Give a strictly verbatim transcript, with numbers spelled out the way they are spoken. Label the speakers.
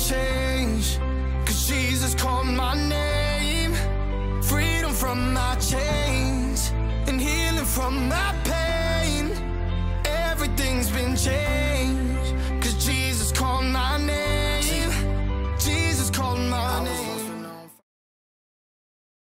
Speaker 1: change, 'cause Jesus called my name. Freedom from my chains and healing from my pain. Everything's been changed.